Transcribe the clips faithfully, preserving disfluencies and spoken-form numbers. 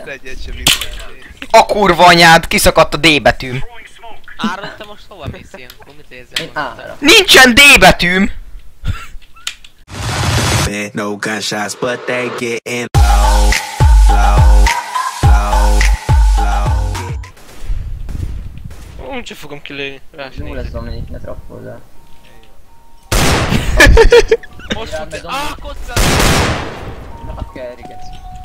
egyet sem viszont. A kurva anyád, kiszakadt a D betűm. Áron, te most hova mész ilyenkor? Mit érzel? Én ára. Nincsen D betűm! No gunshots, but they getting low, low, low, low. Úgyse fogom kilőni. Jó lesz Dominik, ne trappozzál. Most fog te... Ah, kocca! Na kell, Riget.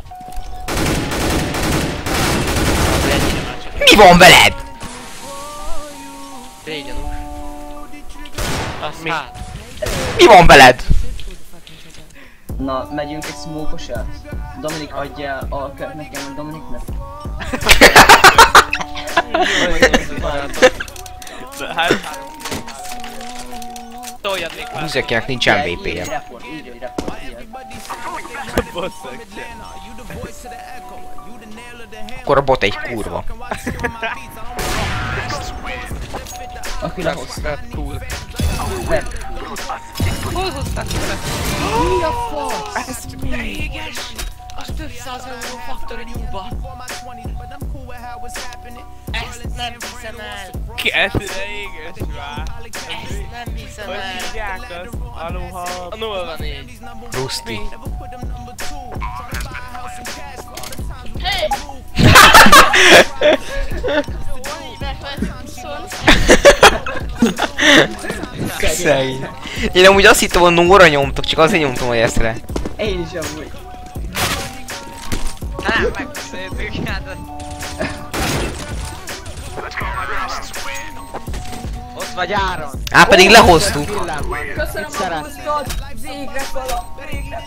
Mi van veled? Régyanús. Azt hát. Mi van veled? Na, megyünk egy smoke-osát? Dominik adja a kört nekem, vagy Dominiknek? Hát... Toljad még már. Húzzakinek nincs em vé pé-je. Így, report, így, hogy report, ilyen. Basszak. Akkor a bot egy kurva. Aki lehozta. Cool. Hol hoztál tőle? Mi a fasz? Ez réges! Az több száz euró Factory New-ba. Ezt nem hiszem el. Kezdre éges már. Ezt nem hiszem el. Hogy hívják azt? Aloha... A nulla négy. Ruszti. Hey! Szegény. Én amúgy azt hittem, hogy Nóra nyomtok, csak azért nyomtam a eszre. Én is amúgy. Há, megbeszéltük, hát... Ott vagy Áron. Á, pedig lehoztuk. Köszönöm a húszat! Végre fala! Végre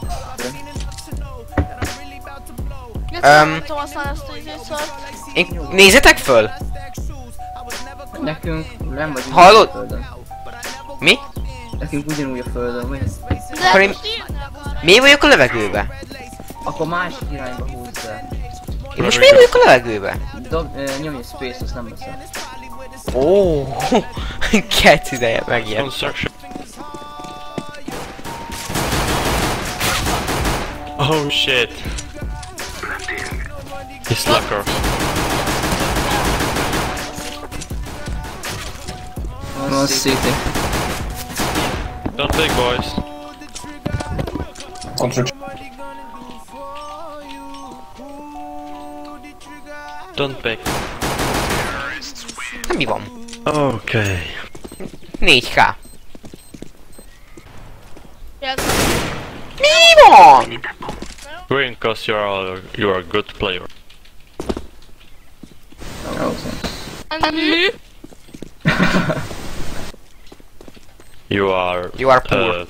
fala! Öm... tudom használni ezt a izészart. Én... Nézzetek föl! Nekünk nem vagyunk Hallod? a földön. Mi? Nekünk ugyanúgy a földön, vagy? De Akkor én- most írnak valami. Mi vagyok a levegőbe? Akkor másik irányba húzz el. Én most mi vagyok a levegőbe? Dob, ö, nyomj egy space, azt nem beszél. Ó, kec ideje megijedt. Construction. Oh shit. He's slacker. No city. Don't take boys. Don't pick. Mi van? Okay. négy ká. Jelzem. Mi van? Green, cause you're all, you're a good player. Mű. You are. You are poor. Uh,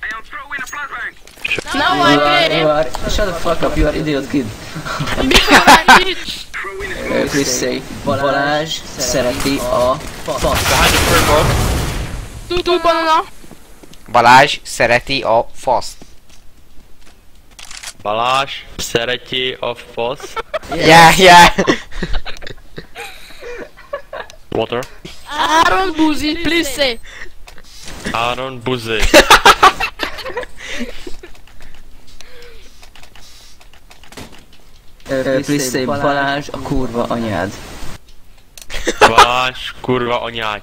Now You I'm are, ready. you are, shut the fuck up, you are idiot kid. Mikor I'm rich. Uh, please say, Balázs szereti a fasz. Tudó banana. Balázs szereti a faszt. Balázs szereti a fasz. Yeah, yeah. Water. Aaron Buzi, please say. Áron Buzé. Uh, please say, Balázs a kurva anyád. Balázs kurva anyád.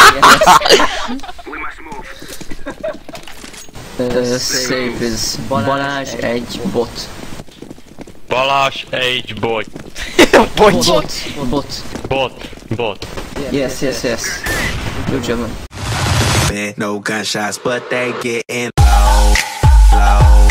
Uh, say please, Balázs egy bot. Balázs egy bot. Bocs. Bot. Bot. Bot. Bot. Yes, yes, yes. Good job, man. No gunshots, but they getting low, low.